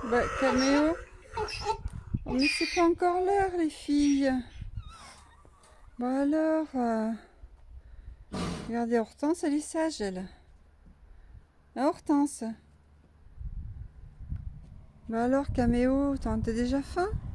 Bah, Caméo. Oh, mais c'est pas encore l'heure, les filles. Bah alors, regardez, Hortense, elle est sage, elle. Ah, Hortense. Bah alors, Caméo, t'as déjà faim?